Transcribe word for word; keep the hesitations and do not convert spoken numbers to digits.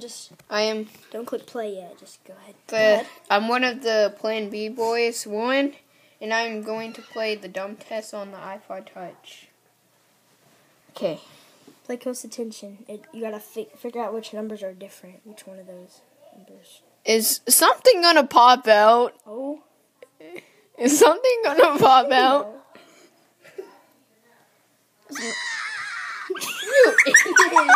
just... I am... Don't click play yet. Just go ahead. The, go ahead. I'm one of the Plan B boys, one, and I'm going to play the dumb test on the iPod Touch. Okay. Play close attention. It, you gotta fi- figure out which numbers are different. Which one of those numbers. Is something gonna pop out? Oh. Is something gonna pop out? You idiot.